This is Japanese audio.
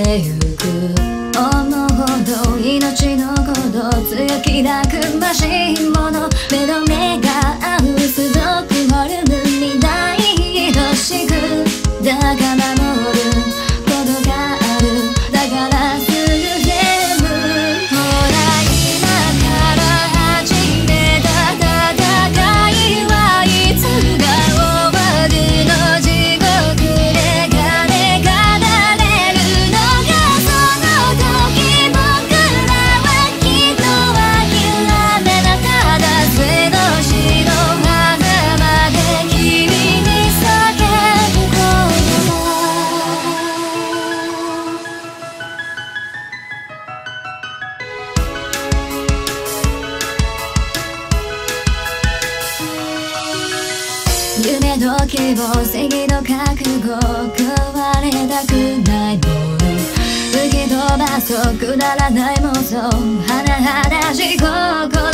てゆく思うほど命のこと強気なくましいもの目の目が合うすごくフォルムみたい愛しくだから守ることがあるだからすぐ全部ほら今から始めた戦いはいつが終わるの地獄で鐘が鳴れるのがその時僕らはきっと諦めなかった末の死の狭間で君に叫ぶ言葉夢と希望正義の覚悟壊れたくないもの吹き飛ばそうくだらない妄想甚だしい心